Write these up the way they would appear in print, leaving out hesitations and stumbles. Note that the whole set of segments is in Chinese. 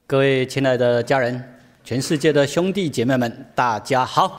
各位亲爱的家人，全世界的兄弟姐妹们，大家好！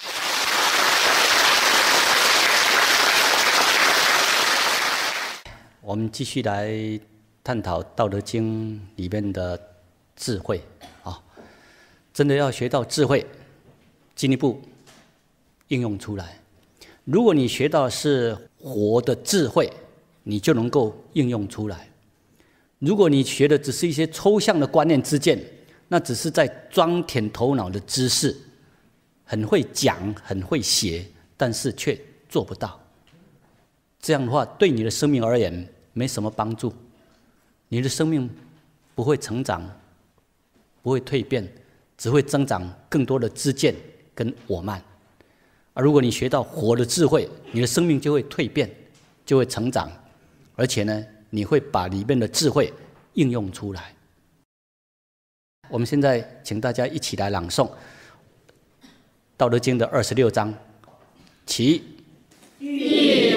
我们继续来探讨《道德经》里面的智慧啊，真的要学到智慧，进一步应用出来。如果你学到的是活的智慧，你就能够应用出来。如果你学的只是一些抽象的观念知见，那只是在装填头脑的知识，很会讲，很会写，但是却做不到。这样的话，对你的生命而言没什么帮助，你的生命不会成长，不会蜕变，只会增长更多的知见跟我慢。而如果你学到活的智慧，你的生命就会蜕变，就会成长，而且呢，你会把里面的智慧应用出来。我们现在请大家一起来朗诵《道德经》的26章，起。 第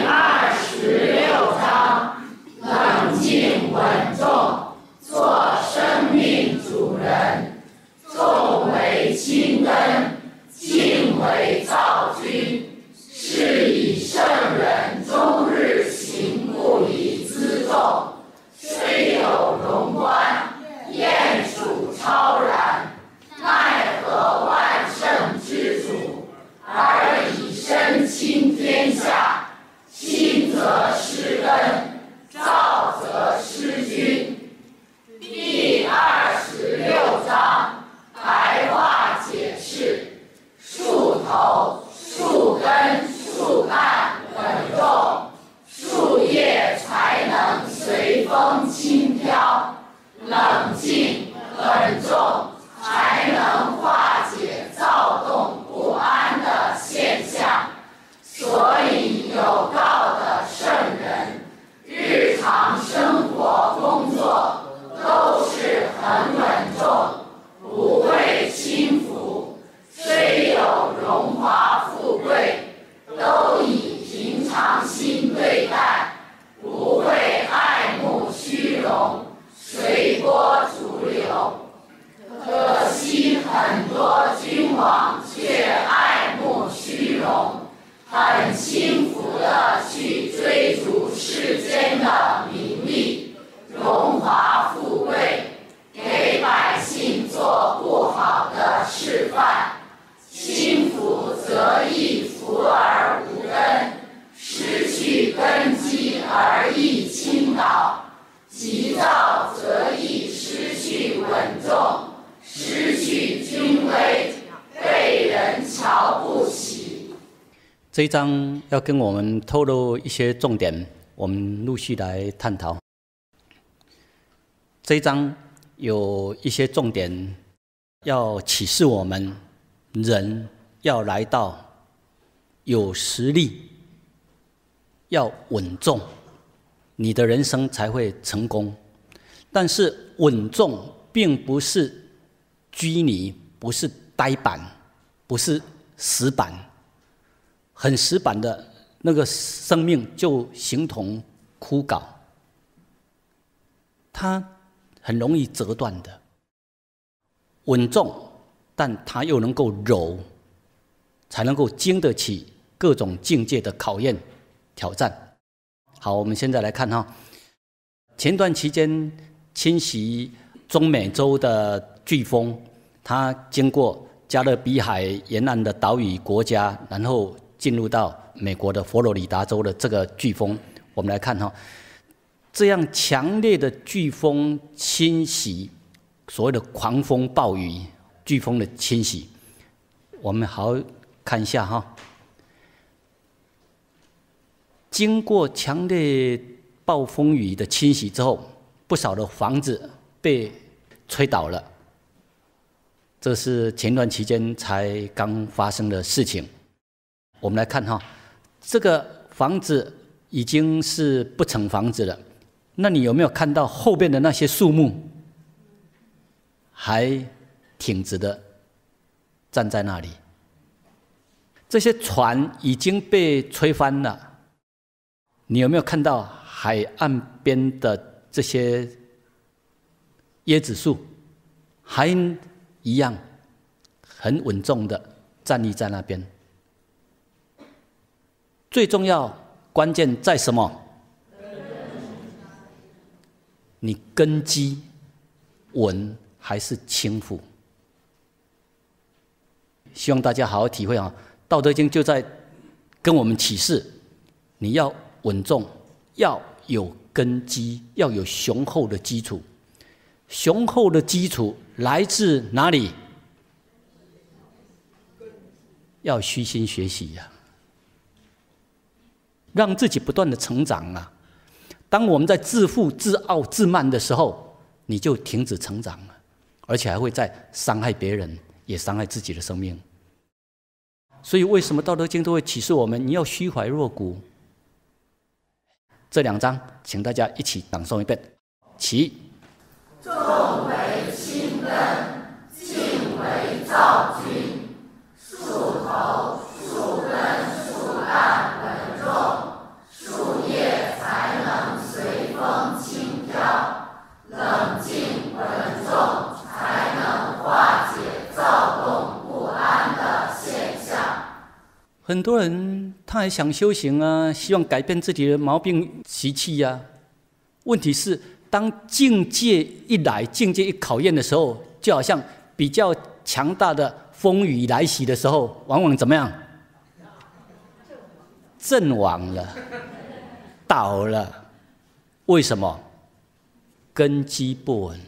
26章：冷静稳重，做生命主人。重为轻根，静为躁君。是以圣人终日行不以辎重，虽有荣观，燕属超然，奈何万乘之主，而以身轻天下。轻则失根，躁则失君。第26章：白话解释。树头、树根、树干稳重，树叶才能随风轻飘。冷静稳重，才能化解躁动不安的现象。所以有道的圣人，日常生活工作都是很稳重，不会轻浮。虽有荣华富贵，都以平常心对待，不会爱慕虚荣，随波逐流。可惜很多君王却爱慕虚荣，很轻浮地去追逐世间的名利、荣华富贵，给百姓做不好的示范。轻浮则易浮而无根，失去根基而易倾倒；急躁则易失去稳重，失去君威，被人瞧不起。 这一章要跟我们透露一些重点，我们陆续来探讨。这一章有一些重点要启示我们，人要来到有实力，要稳重，你的人生才会成功。但是稳重并不是拘泥，不是呆板，不是死板。很死板的那个生命就形同枯槁，它很容易折断的。稳重，但它又能够柔，才能够经得起各种境界的考验、挑战。好，我们现在来看哈，前段期间侵袭中美洲的飓风，它经过加勒比海沿岸的岛屿国家，然后进入到美国的佛罗里达州的这个飓风，我们来看哈，这样强烈的飓风侵袭，所谓的狂风暴雨，飓风的侵袭，我们好好看一下哈。经过强烈暴风雨的侵袭之后，不少的房子被吹倒了，这是前段期间才刚发生的事情。我们来看哈，这个房子已经是不成房子了，那你有没有看到后边的那些树木还挺直的站在那里？这些船已经被吹翻了，你有没有看到海岸边的这些椰子树还一样很稳重的站立在那边。最重要关键在什么？你根基稳还是轻浮？希望大家好好体会啊！《道德经》就在跟我们启示，你要稳重，要有根基，要有雄厚的基础。雄厚的基础来自哪里？要虚心学习呀，让自己不断的成长啊！当我们在自负、自傲、自慢的时候，你就停止成长了，而且还会再伤害别人，也伤害自己的生命。所以，为什么《道德经》都会启示我们，你要虚怀若谷？这2章，请大家一起朗诵一遍。起。 重为轻根，静为躁君。树头、树根、树干稳重，树叶才能随风轻飘。冷静稳重，才能化解躁动不安的现象。 很多人他还想修行啊，希望改变自己的毛病习气啊。问题是，当境界一来，境界一考验的时候，就好像比较强大的风雨来袭的时候，往往怎么样？阵亡了，倒了。为什么？根基不稳。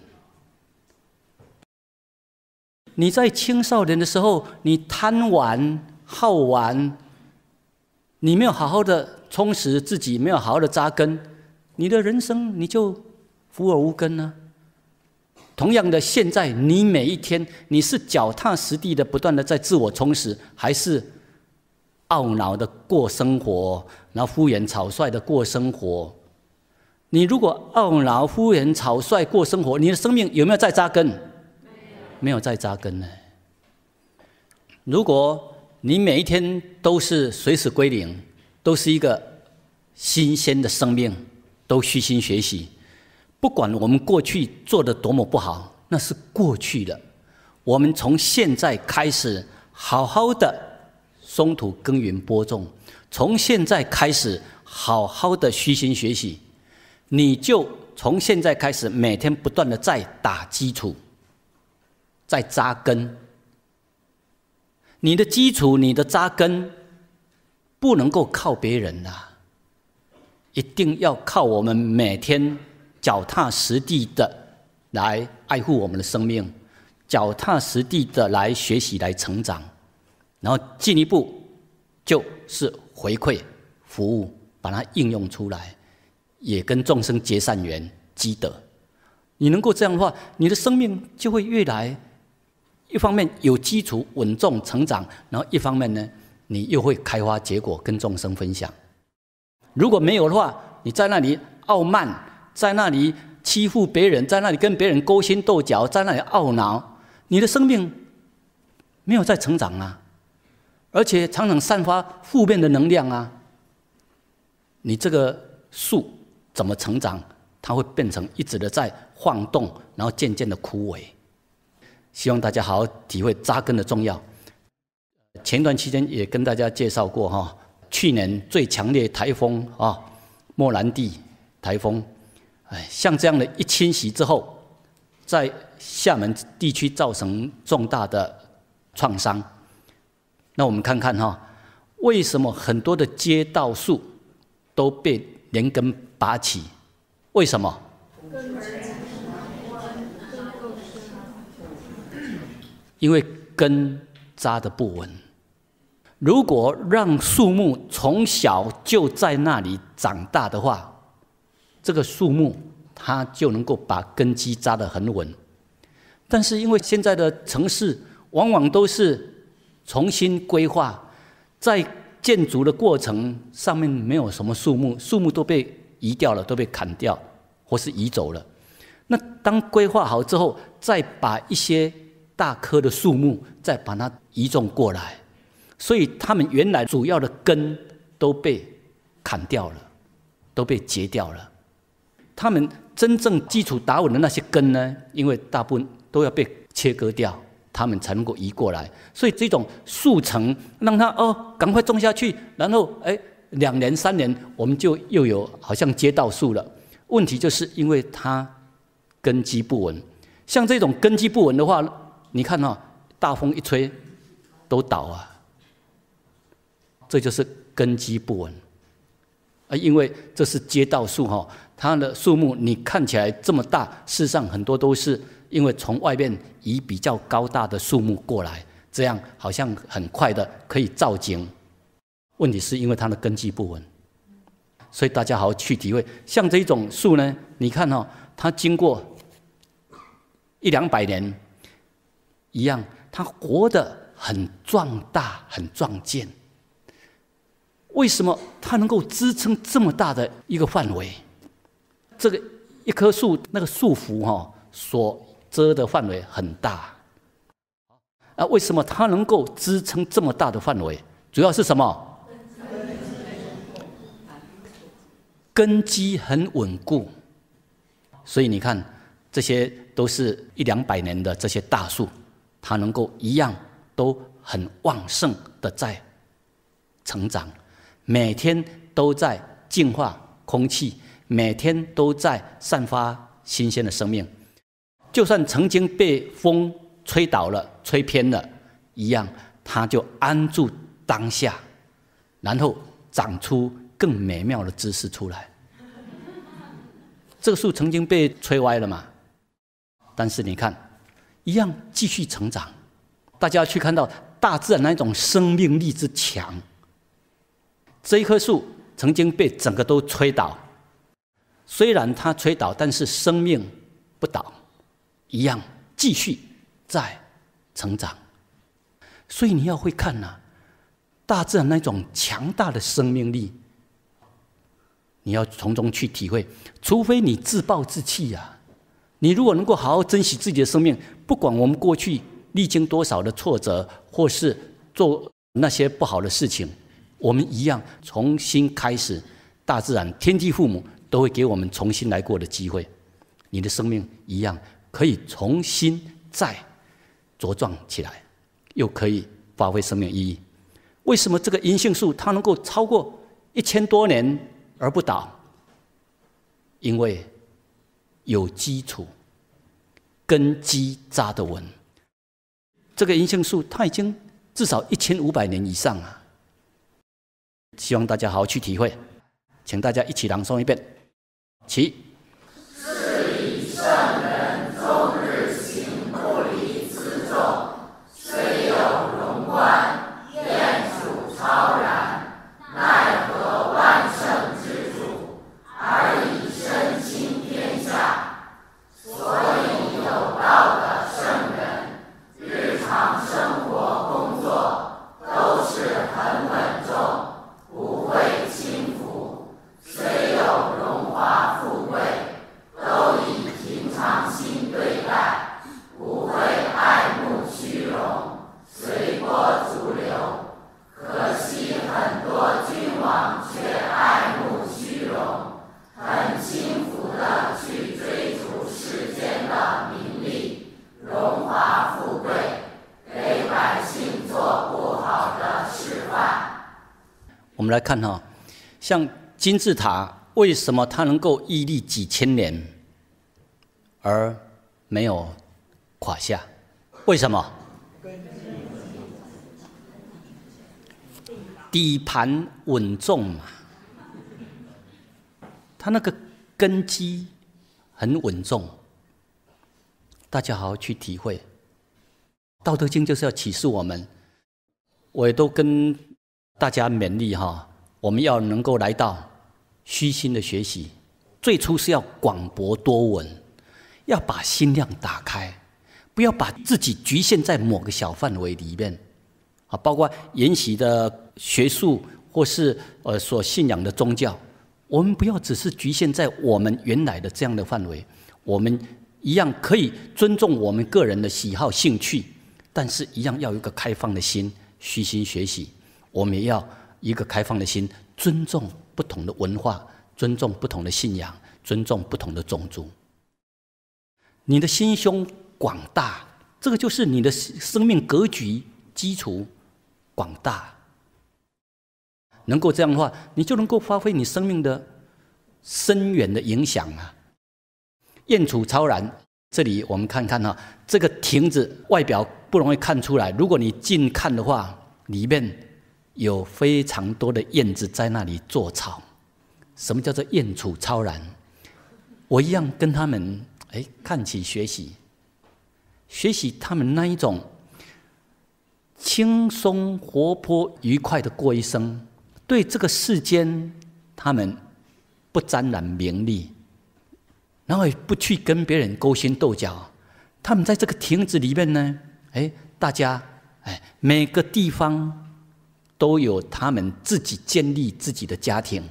你在青少年的时候，你贪玩好玩，你没有好好的充实自己，没有好好的扎根，你的人生你就浮而无根呢。同样的，现在你每一天，你是脚踏实地的不断的在自我充实，还是懊恼的过生活，然后敷衍草率的过生活？你如果懊恼、敷衍草率过生活，你的生命有没有在扎根？没有在扎根呢。如果你每一天都是随时归零，都是一个新鲜的生命，都虚心学习，不管我们过去做的多么不好，那是过去的。我们从现在开始，好好的松土耕耘播种，从现在开始，好好的虚心学习，你就从现在开始，每天不断的在打基础，在扎根。你的基础，你的扎根，不能够靠别人啦，一定要靠我们每天脚踏实地的来爱护我们的生命，脚踏实地的来学习、来成长，然后进一步就是回馈、服务，把它应用出来，也跟众生结善缘、积德。你能够这样的话，你的生命就会越来。一方面有基础稳重成长，然后一方面呢，你又会开花结果跟众生分享。如果没有的话，你在那里傲慢，在那里欺负别人，在那里跟别人勾心斗角，在那里懊恼，你的生命没有在成长啊，而且常常散发负面的能量啊。你这个树怎么成长？它会变成一直的在晃动，然后渐渐的枯萎。希望大家好好体会扎根的重要。前段期间也跟大家介绍过哈，去年最强烈台风啊，莫兰蒂台风，像这样的一侵袭之后，在厦门地区造成重大的创伤。那我们看看哈，为什么很多的街道树都被连根拔起？为什么？因为根扎得不稳。如果让树木从小就在那里长大的话，这个树木它就能够把根基扎得很稳。但是因为现在的城市往往都是重新规划，在建筑的过程上面没有什么树木，树木都被移掉了，都被砍掉或是移走了。那当规划好之后，再把一些大棵的树木再把它移种过来，所以它们原来主要的根都被砍掉了，都被截掉了。它们真正基础打稳的那些根呢，因为大部分都要被切割掉，它们才能够移过来。所以这种速成，让它赶快种下去，然后2年3年，我们就又有好像接到树了。问题就是因为它根基不稳。像这种根基不稳的话，你看大风一吹都倒啊。这就是根基不稳。因为这是街道树它的树木你看起来这么大，事实上很多都是因为从外面移比较高大的树木过来，这样好像很快的可以造景。问题是因为它的根基不稳，所以大家好好去体会。像这种树呢，你看它经过100-200年，一样，它活得很壮大、很壮健。为什么它能够支撑这么大的一个范围？这个一棵树那个树幅所遮的范围很大。为什么它能够支撑这么大的范围？主要是什么？根基很稳固。所以你看，这些都是100-200年的这些大树，它能够一样都很旺盛的在成长。每天都在净化空气，每天都在散发新鲜的生命。就算曾经被风吹倒了、吹偏了，一样，它就安住当下，然后长出更美妙的姿势出来。这个树曾经被吹歪了嘛，但是你看，一样继续成长。大家去看到大自然那种生命力之强。这一棵树曾经被整个都吹倒，虽然它吹倒，但是生命不倒，一样继续在成长。所以你要会看大自然那种强大的生命力，你要从中去体会。除非你自暴自弃你如果能够好好珍惜自己的生命，不管我们过去历经多少的挫折，或是做那些不好的事情，我们一样重新开始。大自然天地父母都会给我们重新来过的机会，你的生命一样可以重新再茁壮起来，又可以发挥生命意义。为什么这个银杏树它能够超过1000多年而不倒？因为有基础，根基扎得稳。这个银杏树它已经至少1500年以上希望大家好好去体会，请大家一起朗诵一遍，起。 是以圣人终日行不离辎重，虽有荣冠，燕属超然，奈何万乘之主，而以身轻天下。所以有道的圣人，日常生活工作都是很稳重，不会轻浮，虽有荣华富贵，都以平常心对待，不会爱慕虚荣，随波逐流。可惜很多君王却爱慕虚荣，很轻浮地去追逐世间的名利、荣华富贵，给百姓做不好的示范。 我们来看像金字塔，为什么它能够屹立几千年而没有垮下？为什么？底盘稳重嘛，它那个根基很稳重。大家好好去体会，《道德经》就是要启示我们。我也都跟大家勉励我们要能够来到虚心的学习。最初是要广博多闻，要把心量打开，不要把自己局限在某个小范围里面包括研习的学术或是所信仰的宗教，我们不要只是局限在我们原来的这样的范围。我们一样可以尊重我们个人的喜好兴趣，但是一样要有一个开放的心，虚心学习。我们也要一个开放的心，尊重不同的文化，尊重不同的信仰，尊重不同的种族。你的心胸广大， 这个就是你的生命格局基础广大。能够这样的话，你就能够发挥你生命的深远的影响啊！燕楚超然，这里我们看看哈，这个亭子外表不容易看出来，如果你近看的话，里面有非常多的燕子在那里做草。什么叫做燕楚超然？我一样跟他们看齐学习，学习他们那一种轻松活泼愉快的过一生。对这个世间，他们不沾染名利，然后也不去跟别人勾心斗角。他们在这个亭子里面呢，大家每个地方都有他们自己建立自己的家庭。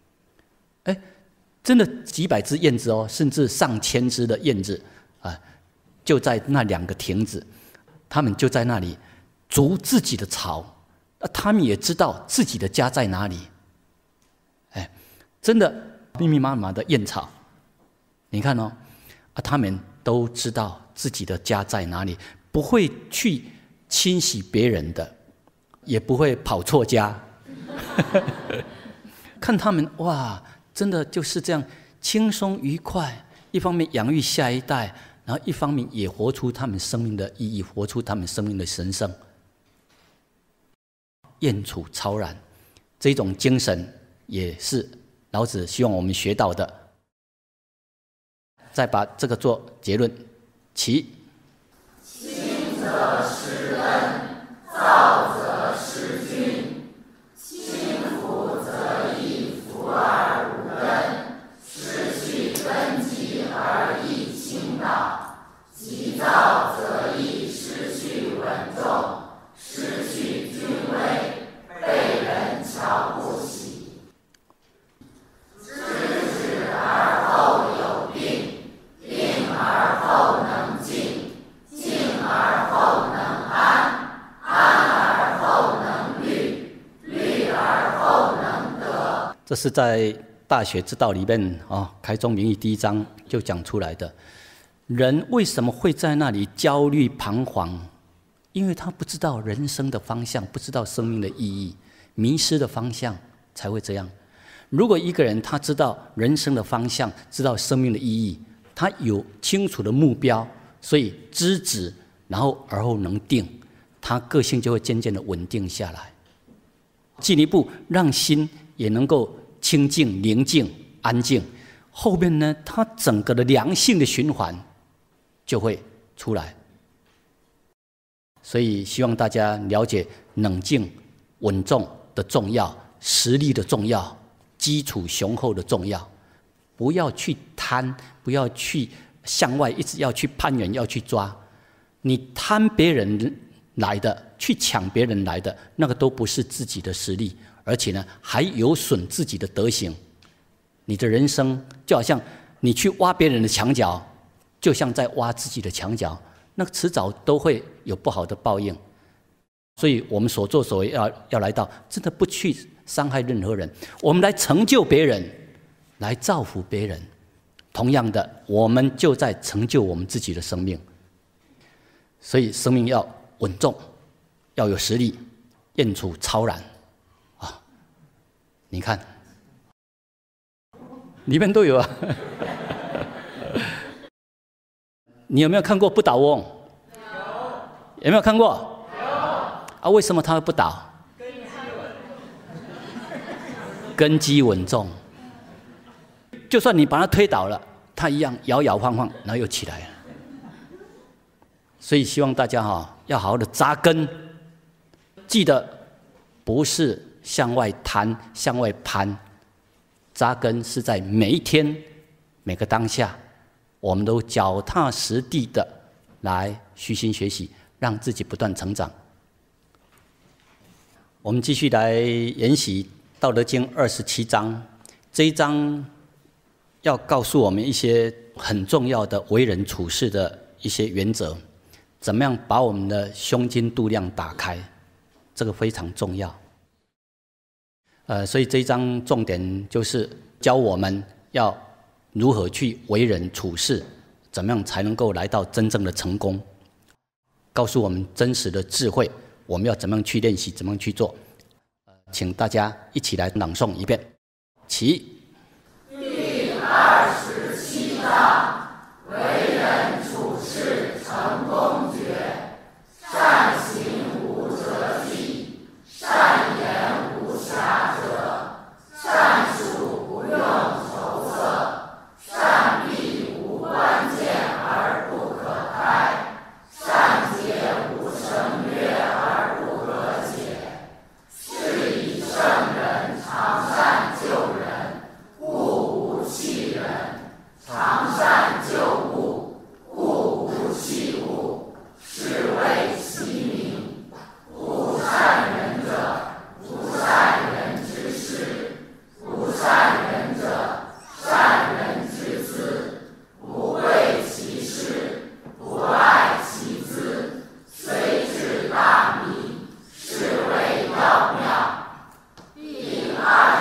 真的几百只燕子哦，甚至上千只的燕子啊，就在那2个亭子，他们就在那里筑自己的巢。他们也知道自己的家在哪里，真的密密麻麻的燕巢，你看哦，他们都知道自己的家在哪里，不会去侵袭别人的，也不会跑错家。看他们哇，真的就是这样轻松愉快，一方面养育下一代，然后一方面也活出他们生命的意义，活出他们生命的神圣。燕楚超然，这种精神也是老子希望我们学到的。再把这个做结论，其亲则师恩，造则师君。亲福则益，福而无根，失去根基而益倾倒；急躁则易失去稳重，失去君威，被人瞧不起。知止而后有病，病而后能静，静而后能安，安而后能虑，虑而后能得。 这是在《大学之道》里面开宗明义第1章就讲出来的。人为什么会在那里焦虑彷徨？因为他不知道人生的方向，不知道生命的意义，迷失的方向才会这样。如果一个人他知道人生的方向，知道生命的意义，他有清楚的目标，所以知止，然后而后能定，他个性就会渐渐的稳定下来。进一步让心也能够清净、宁静、安静，后面呢，他整个的良性的循环就会出来。所以希望大家了解冷静、稳重的重要，实力的重要，基础雄厚的重要。不要去贪，不要去向外一直要去攀援，要去抓。你贪别人来的，去抢别人来的，那个都不是自己的实力，而且呢，还有损自己的德行。你的人生就好像你去挖别人的墙角，就像在挖自己的墙角。那迟早都会有不好的报应，所以我们所作所为要来到，真的不去伤害任何人，我们来成就别人，来造福别人。同样的，我们就在成就我们自己的生命。所以生命要稳重，要有实力，燕楚超然啊！你看，里面都有啊。你有没有看过不倒翁？有。有没有看过？有。为什么它会不倒？根基稳重。就算你把它推倒了，它一样摇摇晃晃，然后又起来了。所以希望大家要好好的扎根，记得不是向外攀、向外攀，扎根是在每一天、每个当下。我们都脚踏实地的来虚心学习，让自己不断成长。我们继续来研习《道德经》27章，这一章要告诉我们一些很重要的为人处事的一些原则，怎么样把我们的胸襟度量打开，这个非常重要。所以这一章重点就是教我们要如何去为人处事，怎么样才能够来到真正的成功？ 告诉我们真实的智慧，我们要怎么样去练习，怎么样去做。请大家一起来朗诵一遍。起。 第27章：为人处事成公决，善行无辙迹，善言无瑕谪，善数不用筹策，善闭无关键而不可开，善结无绳约而不可解。是以圣人常善救人，故无弃人；常善救物，故无弃物。是谓其名。不善人者，不善人之师；不善人者，善人之资。不贵其师，不爱其资，虽智大迷，是谓要妙。第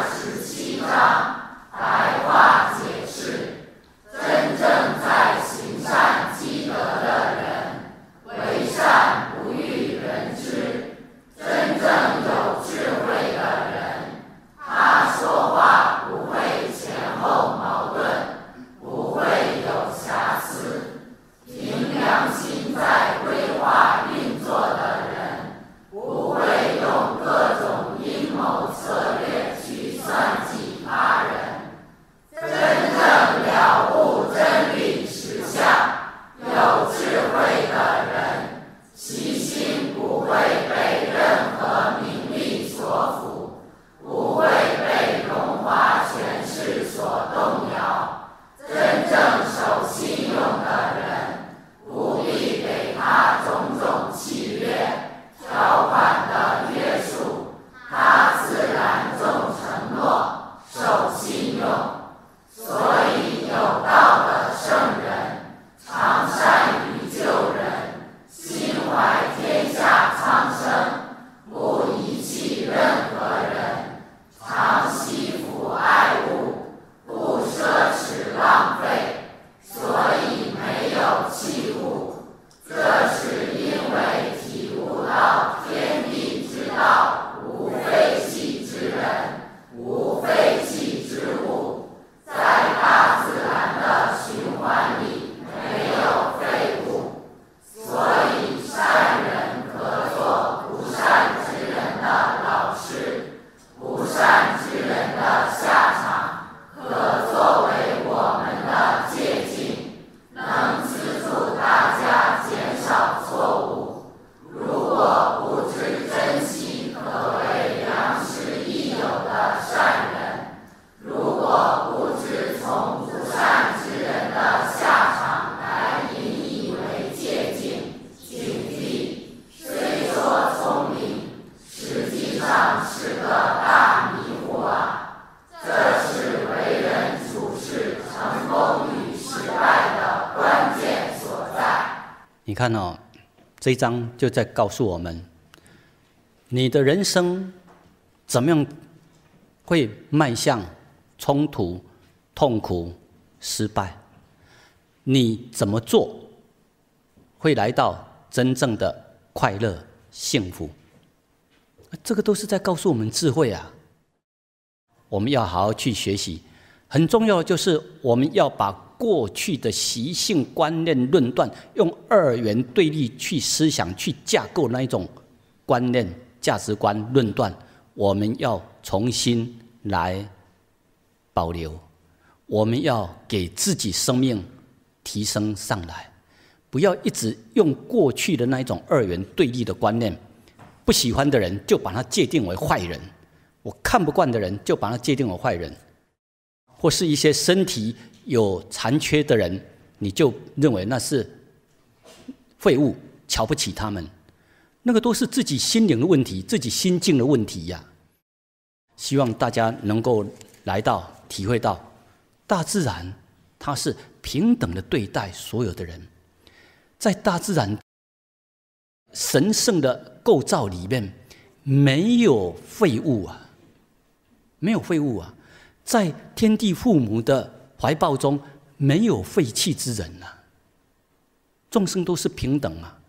27章：白话解释。真正在行善积德的人，为善不欲人知。真正有智慧的人，他说话不会前后矛盾，不会有瑕疵。凭良心在规划运作的人，不会用各种阴谋策略去算计他人。真正了悟真理实相，有智慧的人，其心不会被任何名利所腐，不会被荣华权势所动摇。真正守信用的人，不必给他种种契约条款的约束，他自然重承诺，守信用。所以有道的圣人，常善于救人，心怀天下苍生，不遗弃任何人，常惜福爱物，不奢侈浪费，所以没有弃物。这是因为体悟到天地之道无废弃之人，无废弃之物。在大自然的循环里没有废物，所以善人可做不善之人的老师，不善之人的下场可作为我们的借鉴，能资助大家减少错误。如果不知珍惜可谓良师益友的善人，如果不知从不善之人的下场来引以为借鉴警惕，虽说聪明，实际上是个大迷糊啊！这是为人处事成功与失败的关键所在。 你看哦，这一章就在告诉我们，你的人生怎么样会迈向冲突、痛苦、失败？你怎么做会来到真正的快乐、幸福？这个都是在告诉我们智慧啊！我们要好好去学习。很重要的就是我们要把过去的习性、观念、论断，用二元对立去思想、去架构那一种观念、价值观、论断，我们要重新来保留。我们要给自己生命提升上来，不要一直用过去的那一种二元对立的观念。不喜欢的人就把他界定为坏人，我看不惯的人就把他界定为坏人，或是一些身体有残缺的人，你就认为那是废物，瞧不起他们。那个都是自己心灵的问题，自己心境的问题呀。希望大家能够来到体会到大自然它是平等的对待所有的人，在大自然神圣的构造里面没有废物啊，没有废物啊，在天地父母的怀抱中没有废弃之人啊，众生都是平等啊，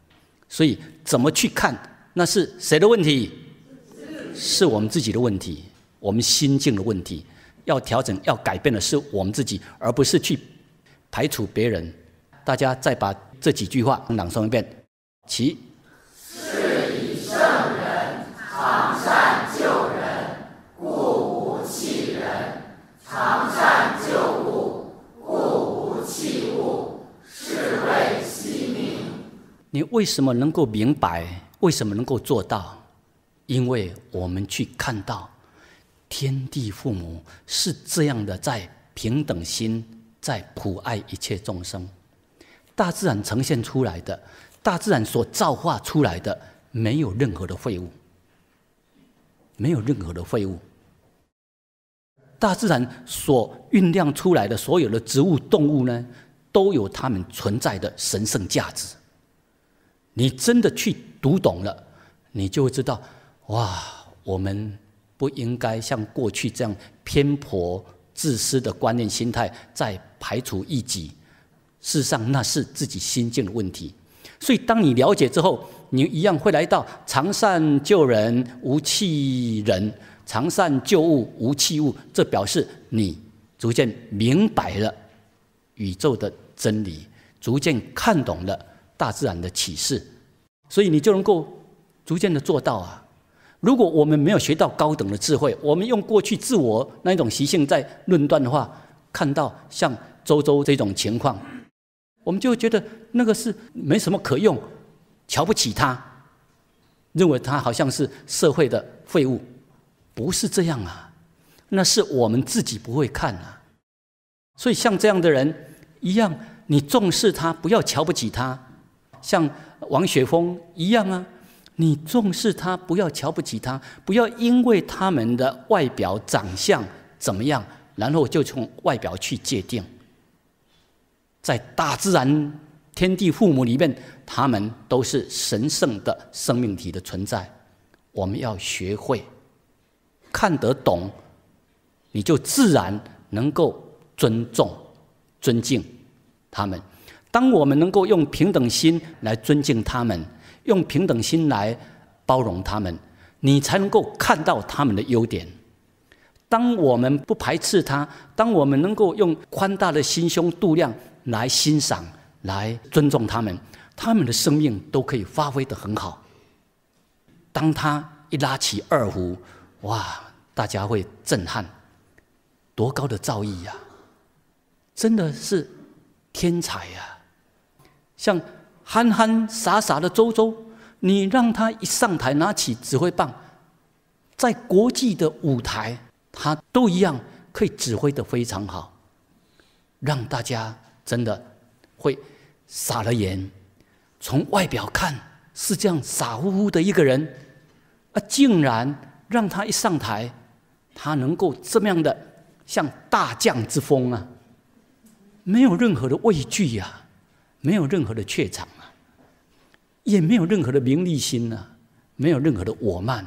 所以怎么去看，那是谁的问题？是我们自己的问题，我们心境的问题。要调整、要改变的是我们自己，而不是去排除别人。大家再把这几句话朗诵一遍。其是以圣人常善救人，故无弃人；常善救物，故无弃物。是谓其明。 你为什么能够明白？为什么能够做到？因为我们去看到天地父母是这样的，在平等心，在普爱一切众生。大自然呈现出来的，大自然所造化出来的，没有任何的废物，没有任何的废物。大自然所酝酿出来的所有的植物、动物呢，都有它们存在的神圣价值。你真的去读懂了，你就会知道，哇，我们不应该像过去这样偏颇、自私的观念心态，再排除异己。事实上，那是自己心境的问题。所以，当你了解之后，你一样会来到常善救人，无弃人；常善救物，无弃物。这表示你逐渐明白了宇宙的真理，逐渐看懂了大自然的启示，所以你就能够逐渐的做到啊。如果我们没有学到高等的智慧，我们用过去自我那种习性在论断的话，看到像周周这种情况，我们就会觉得那个是没什么可用，瞧不起他，认为他好像是社会的废物。不是这样啊，那是我们自己不会看啊。所以像这样的人一样，你重视他，不要瞧不起他。像王雪峰一样啊，你重视他，不要瞧不起他，不要因为他们的外表长相怎么样，然后就从外表去界定。在大自然天地父母里面，他们都是神圣的生命体的存在。我们要学会看得懂，你就自然能够尊重、尊敬他们。当我们能够用平等心来尊敬他们，用平等心来包容他们，你才能够看到他们的优点。当我们不排斥他，当我们能够用宽大的心胸度量来欣赏、来尊重他们，他们的生命都可以发挥得很好。当他一拉起二胡，哇，大家会震撼，多高的造诣呀！真的是天才呀！像憨憨傻傻的周周，你让他一上台拿起指挥棒，在国际的舞台，他都一样可以指挥得非常好，让大家真的会傻了眼。从外表看是这样傻乎乎的一个人，竟然让他一上台，他能够这么样的像大将之风啊，没有任何的畏惧啊，没有任何的怯场啊，也没有任何的名利心啊，没有任何的我慢。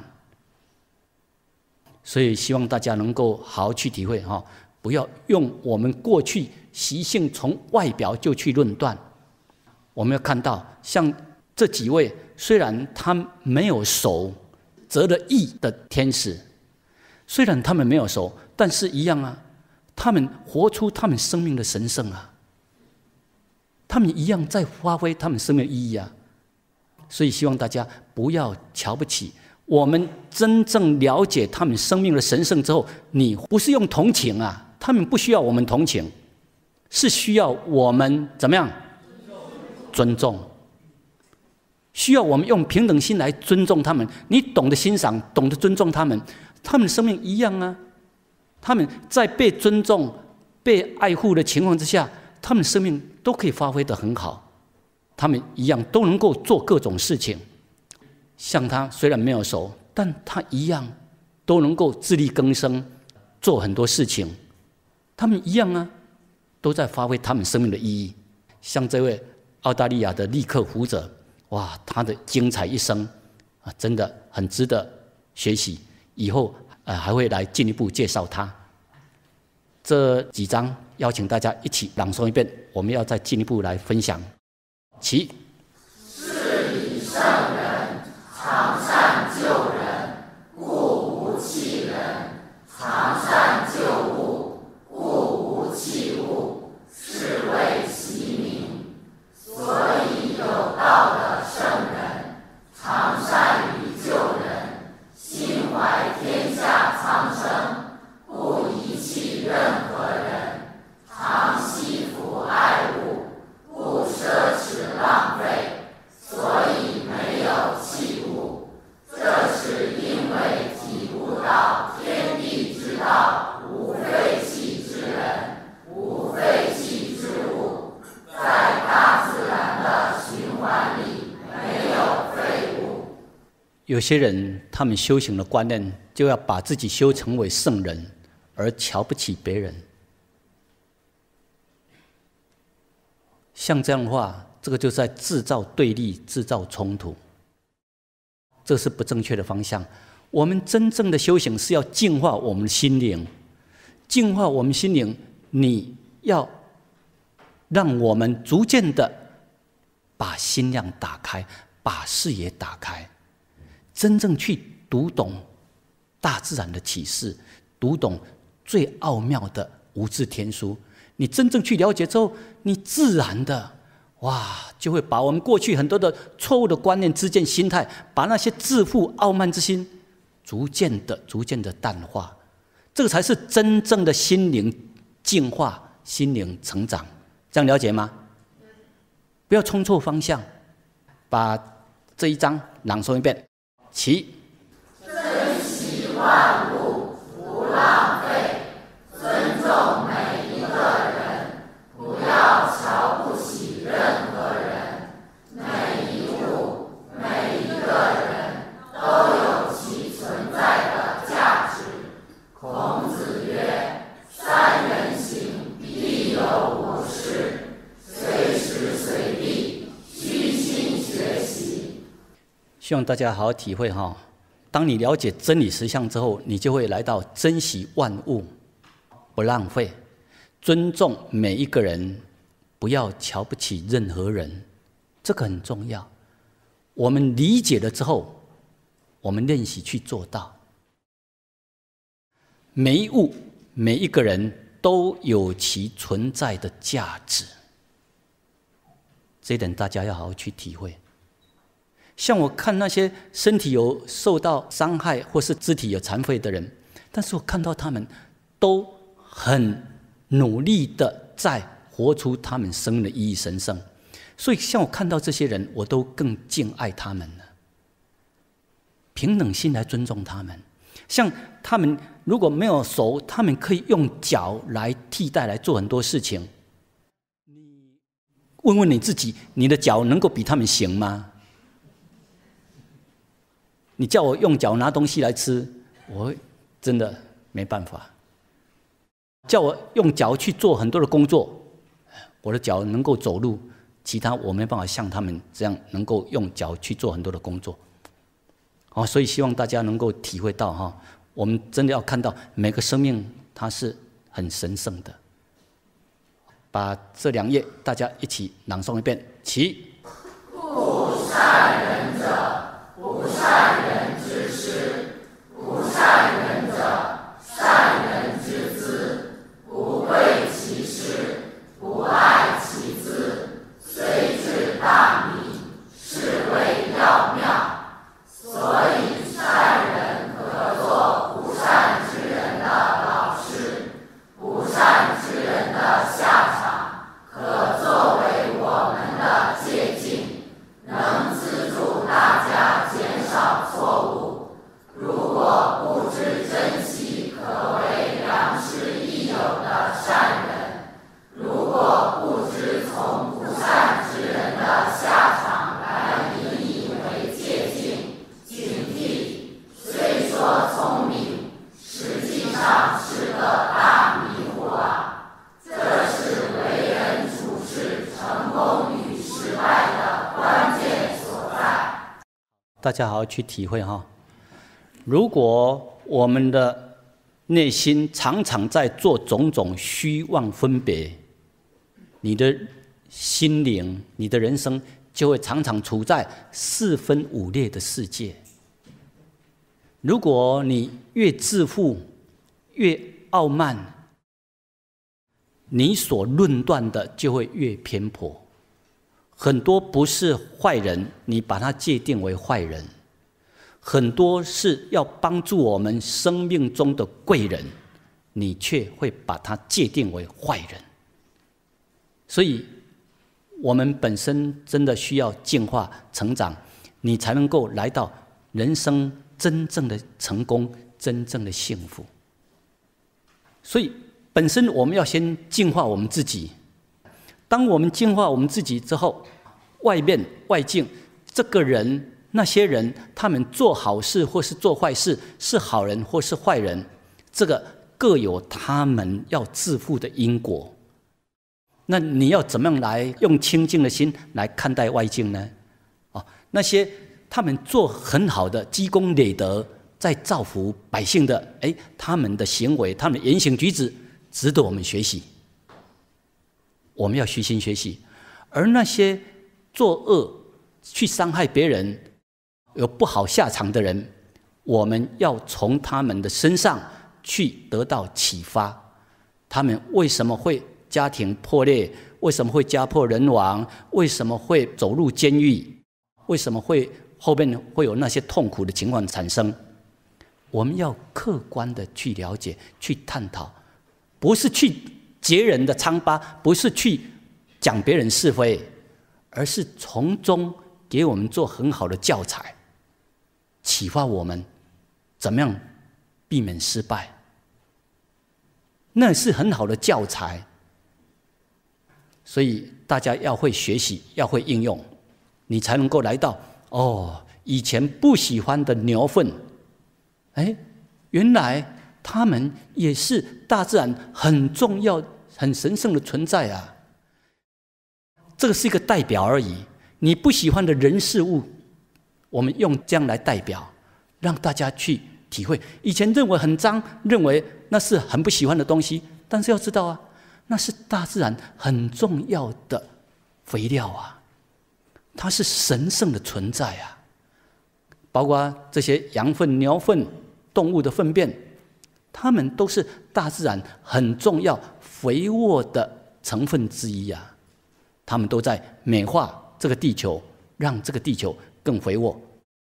所以希望大家能够好好去体会哈，不要用我们过去习性从外表就去论断。我们要看到，像这几位，虽然他没有手折了翼的天使，虽然他们没有手，但是一样啊，他们活出他们生命的神圣啊，他们一样在发挥他们生命的意义啊。所以希望大家不要瞧不起。我们真正了解他们生命的神圣之后，你不是用同情啊，他们不需要我们同情，是需要我们怎么样？尊重。需要我们用平等心来尊重他们。你懂得欣赏，懂得尊重他们，他们的生命一样啊。他们在被尊重、被爱护的情况之下，他们的生命都可以发挥得很好。他们一样都能够做各种事情。像他虽然没有手，但他一样都能够自力更生，做很多事情。他们一样啊，都在发挥他们生命的意义。像这位澳大利亚的利克胡者，哇，他的精彩一生啊，真的很值得学习。以后还会来进一步介绍他。这几章邀请大家一起朗诵一遍，我们要再进一步来分享。其是以圣有些人他们修行的观念，就要把自己修成为圣人，而瞧不起别人。像这样的话，这个就是在制造对立、制造冲突，这是不正确的方向。我们真正的修行是要净化我们的心灵，净化我们心灵，你要让我们逐渐的把心量打开，把视野打开，真正去读懂大自然的启示，读懂最奥妙的无字天书。你真正去了解之后，你自然的就会把我们过去很多的错误的观念、知见、心态，把那些自负、傲慢之心，逐渐的淡化。这个才是真正的心灵净化、心灵成长。这样了解吗？不要冲错方向。把这一章朗诵一遍，起。 珍惜万物，不浪费，尊重每一个人，不要瞧不起任何人。每一物、每一个人都有其存在的价值。孔子曰：“三人行，必有我师，随时随地虚心学习。” 希望大家好好体会哈。当你了解真理实相之后，你就会来到珍惜万物，不浪费，尊重每一个人，不要瞧不起任何人，这个很重要。我们理解了之后，我们练习去做到。每一物、每一个人都有其存在的价值，这一点大家要好好去体会。像我看那些身体有受到伤害或是肢体有残废的人，但是我看到他们都很努力的在活出他们生命的意义神圣，所以像我看到这些人，我都更敬爱他们了。平等心来尊重他们，像他们如果没有手，他们可以用脚来替代来做很多事情。你问问你自己，你的脚能够比他们行吗？你叫我用脚拿东西来吃，我真的没办法。叫我用脚去做很多的工作，我的脚能够走路，其他我没办法像他们这样能够用脚去做很多的工作。所以希望大家能够体会到我们真的要看到每个生命它是很神圣的。把这2页大家一起朗诵一遍，起。 不善人者，不善人之师；不善人者，善人之资。不贵其师，不爱其资，虽智大迷，是谓要妙。所以善人可做不善之人的老师，不善之人的下场可作为我们的借鉴，能资助大家减少错误。如果不知珍惜可为良师益友的善人，如果不知从不善之人的下场来引以为借鉴，警惕，虽说聪明，实际上是个大迷糊啊！这是为人处事成功与失败的关键所在。 大家好好去体会哈。如果我们的内心常常在做种种虚妄分别，你的心灵、你的人生就会常常处在4分5裂的世界。如果你越自负、越傲慢，你所论断的就会越偏颇。很多不是坏人，你把它界定为坏人；很多是要帮助我们生命中的贵人，你却会把它界定为坏人。所以我们本身真的需要进化成长，你才能够来到人生真正的成功，真正的幸福。所以本身我们要先净化我们自己，当我们净化我们自己之后，外面外境这个人那些人他们做好事或是做坏事，是好人或是坏人，这个各有他们要自负的因果。那你要怎么样来用清净的心来看待外境呢？那些他们做很好的积功累德，在造福百姓的，他们的行为，他们的言行举止，值得我们学习。我们要虚心学习。而那些作恶去伤害别人，有不好下场的人，我们要从他们的身上去得到启发。他们为什么会家庭破裂？为什么会家破人亡？为什么会走入监狱？为什么会后面会有那些痛苦的情况产生？我们要客观的去了解、去探讨，不是去揭人的疮疤，不是去讲别人是非，而是从中给我们做很好的教材。启发我们怎么样避免失败，那是很好的教材。所以大家要会学习，要会应用，你才能够来到以前不喜欢的牛粪，原来他们也是大自然很重要、很神圣的存在啊。这个是一个代表而已，你不喜欢的人事物，我们用这样来代表，让大家去体会。以前认为很脏，认为那是很不喜欢的东西，但是要知道啊，那是大自然很重要的肥料啊，它是神圣的存在啊。包括这些羊粪、牛粪、动物的粪便，它们都是大自然很重要肥沃的成分之一啊。它们都在美化这个地球，让这个地球更肥沃。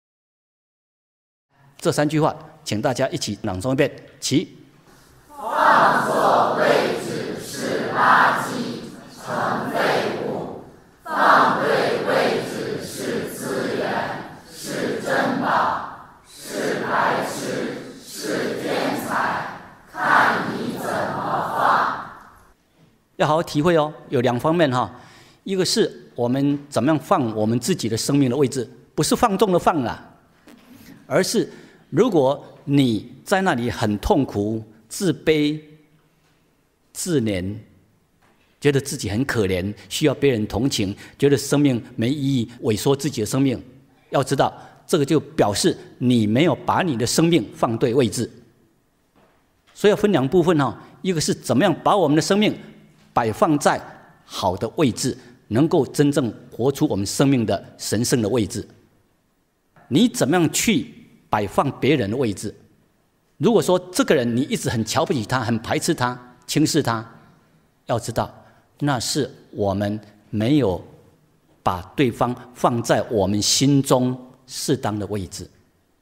这3句话，请大家一起朗诵一遍，起。 放错位置是垃圾，成废物；放对位置是资源，是珍宝，是白痴，是天才。看你怎么放。 要好好体会哦，有2方面哈。一个是我们怎么样放我们自己的生命的位置，不是放纵的放啦，而是如果你在那里很痛苦、自卑、自怜，觉得自己很可怜，需要别人同情，觉得生命没意义，萎缩自己的生命，要知道这个就表示你没有把你的生命放对位置。所以要分2部分哈，一个是怎么样把我们的生命摆放在好的位置，能够真正活出我们生命的神圣的位置。你怎么样去摆放别人的位置？如果说这个人你一直很瞧不起他，很排斥他，轻视他，要知道那是我们没有把对方放在我们心中适当的位置。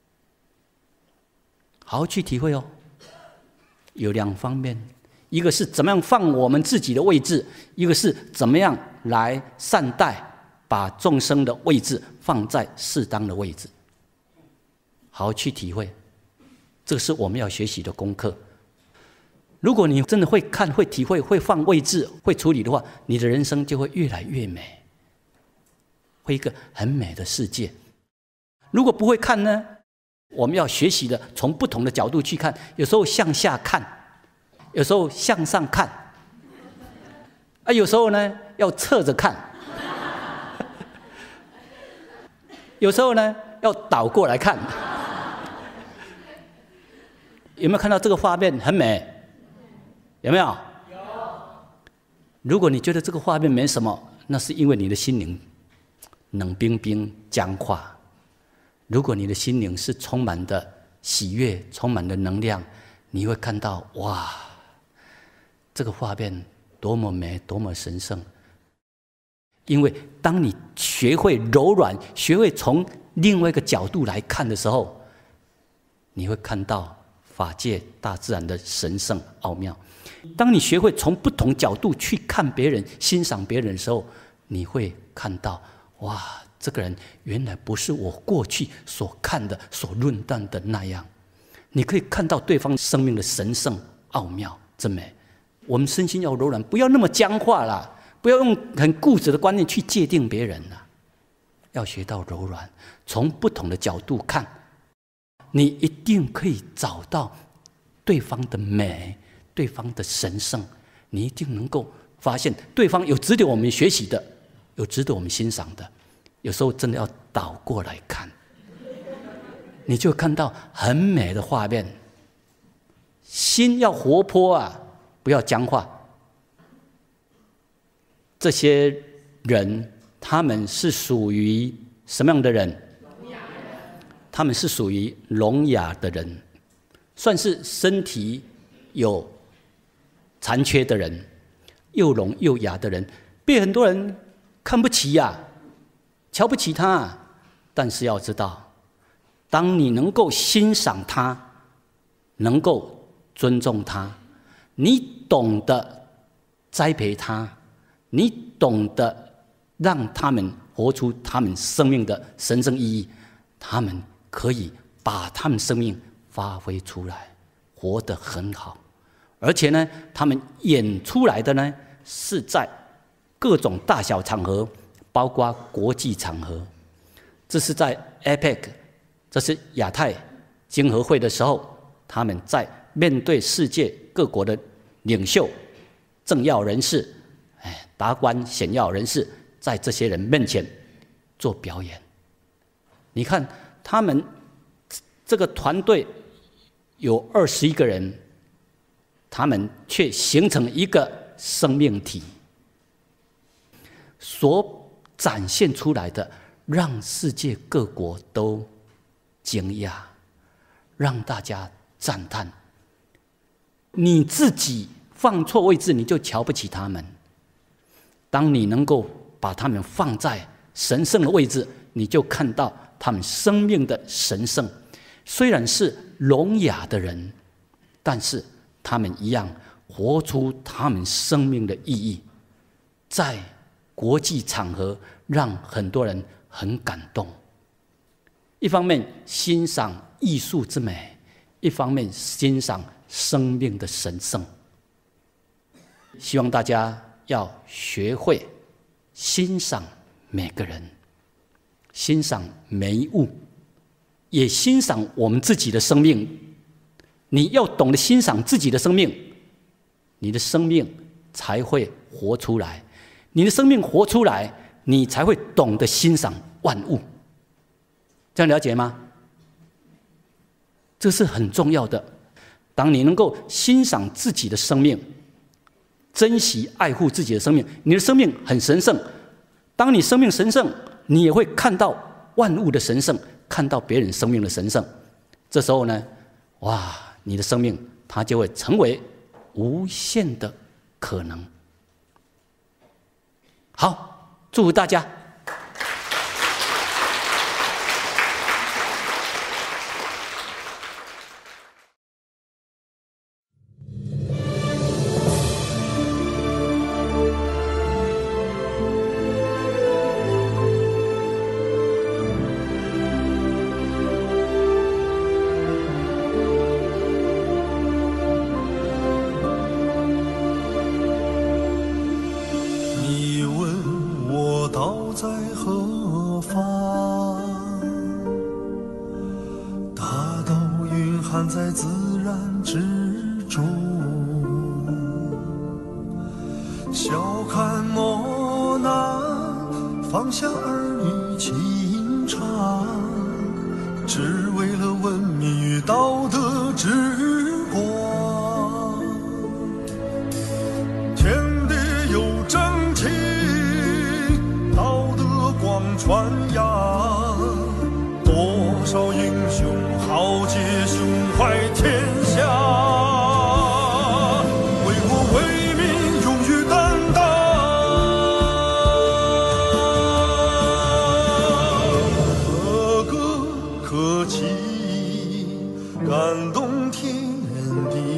好好去体会哦。有2方面，一个是怎么样放我们自己的位置，一个是怎么样来善待，把众生的位置放在适当的位置。好好去体会，这个是我们要学习的功课。如果你真的会看、会体会、会放位置、会处理的话，你的人生就会越来越美，会一个很美的世界。如果不会看呢，我们要学习的从不同的角度去看，有时候向下看，有时候向上看，有时候呢要侧着看，有时候呢要倒过来看。有没有看到这个画面很美？有没有？有。如果你觉得这个画面没什么，那是因为你的心灵冷冰冰、僵化。如果你的心灵是充满的喜悦，充满的能量，你会看到哇，这个画面多么美，多么神圣。因为当你学会柔软，学会从另外一个角度来看的时候，你会看到法界大自然的神圣奥妙。当你学会从不同角度去看别人、欣赏别人的时候，你会看到哇，这个人原来不是我过去所看的、所论断的那样。你可以看到对方生命的神圣奥妙，真美。我们身心要柔软，不要那么僵化啦，不要用很固执的观念去界定别人啦。 要学到柔软，从不同的角度看，你一定可以找到对方的美，对方的神圣，你一定能够发现对方有值得我们学习的，有值得我们欣赏的。有时候真的要倒过来看，你就看到很美的画面。心要活泼啊，不要僵化。这些人他们是属于什么样的人？他们是属于聋哑的人，算是身体有残缺的人，又聋又哑的人，被很多人看不起呀，瞧不起他。但是要知道，当你能够欣赏他，能够尊重他，你懂得栽培他，你懂得让他们活出他们生命的神圣意义，他们可以把他们生命发挥出来，活得很好。而且呢，他们演出来的呢，是在各种大小场合，包括国际场合。这是在 APEC， 这是亚太经合会的时候，他们在面对世界各国的领袖、政要人士、达官显要人士，在这些人面前做表演。你看，他们这个团队有21个人，他们却形成一个生命体，所展现出来的，让世界各国都惊讶，让大家赞叹。你自己放错位置，你就瞧不起他们。当你能够把他们放在神圣的位置，你就看到他们生命的神圣。虽然是聋哑的人，但是他们一样活出他们生命的意义，在国际场合让很多人很感动。一方面欣赏艺术之美，一方面欣赏生命的神圣。希望大家要学会欣赏每个人，欣赏每一物，也欣赏我们自己的生命。你要懂得欣赏自己的生命，你的生命才会活出来。你的生命活出来，你才会懂得欣赏万物。这样了解吗？这是很重要的。当你能够欣赏自己的生命，珍惜爱护自己的生命，你的生命很神圣。当你生命神圣，你也会看到万物的神圣，看到别人生命的神圣。这时候呢，哇，你的生命它就会成为无限的可能。好，祝福大家。 感动天地。